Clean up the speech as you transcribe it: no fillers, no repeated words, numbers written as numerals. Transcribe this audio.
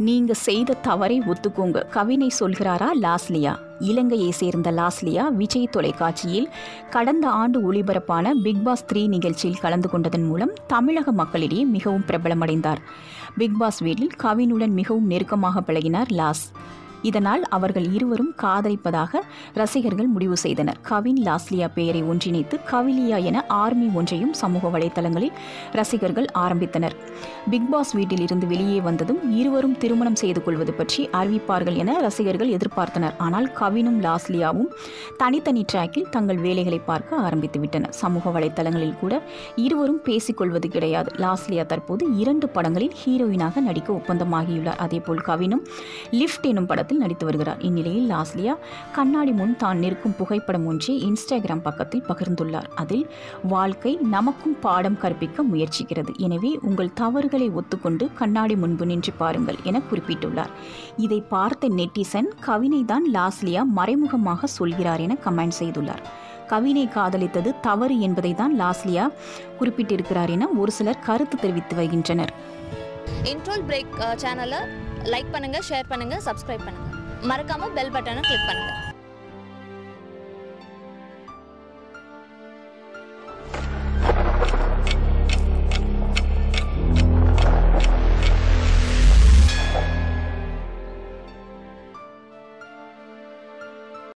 நீங்க செய்த தவறை ஒத்துக்கோங்க, கவினை சொல்கிறாரா லாஸ்லியா? இலங்கையை சேர்ந்த லாஸ்லியா விஜய் தொலைக்காட்சியில் கடந்த ஆண்டு ஒளிபரப்பான பிக்பாஸ் 3 நிகழ்ச்சியில் கலந்து கொண்டதன் மூலம் தமிழக மக்களிடையே மிகவும் பிரபலமடைந்தார். பிக்பாஸ் வீட்டில் கவினுடன் மிகவும் நெருக்கமாக பழகினார் லாஸ். இதனால் அவர்கள் இருவரும் காதலிப்பதாக ரசிகர்கள் முடிவு செய்தனர். கவின் லாஸ்லியா பெயரை ஒன்றிணைத்து கவிலியா என ஆர்மி ஒன்றையும் சமூக வலைதளங்களில் ரசிகர்கள் ஆரம்பித்தனர். பிக்பாஸ் வீட்டில் இருந்து வெளியே வந்ததும் இருவரும் திருமணம் செய்து கொள்வது பற்றி அறிவிப்பார்கள் என ரசிகர்கள் எதிர்பார்த்தனர். ஆனால் கவினும் லாஸ்லியாவும் தனித்தனி டிராக்கில் தங்கள் வேலைகளை பார்க்க ஆரம்பித்து விட்டனர். சமூக வலைதளங்களில் கூட இருவரும் பேசிக்கொள்வது கிடையாது. லாஸ்லியா தற்போது 2 படங்களில் ஹீரோயினாக நடிக்க ஒப்பந்தமாகியுள்ளார். அதேபோல் கவினும் லிஃப்ட் எனும் படத்தில் நடித்து வருகிறார். இந்நிலையில் லாஸ்லியா கண்ணாடி முன் தான் நிற்கும் புகைப்படம் ஒன்றை இன்ஸ்டாகிராம் பக்கத்தில் பகிர்ந்துள்ளார். அதில் வாழ்க்கை நமக்கும் பாடம் கற்பிக்க முயற்சிக்கிறது, எனவே உங்கள் தவறுகளை ஒத்துக்கொண்டு கண்ணாடி முன்பு நின்று பாருங்கள் என குறிப்பிட்டுள்ளார். இதை பார்த்த நெட்டிசன் கவினை தான் லாஸ்லியா மறைமுகமாக சொல்கிறார் என கமெண்ட் செய்துள்ளார். கவினை காதலித்தது தவறு என்பதை தான் லாஸ்லியா குறிப்பிட்டிருக்கிறார் என ஒரு சிலர் கருத்து தெரிவித்து வருகின்றனர். இன்ட்ரோல் பிரேக் சேனலை லைக் பண்ணுங்க, ஷேர் பண்ணுங்க, சப்ஸ்கிரைப் பண்ணுங்க, மறக்காம பெல் பட்டனை கிளிக் பண்ணுங்க.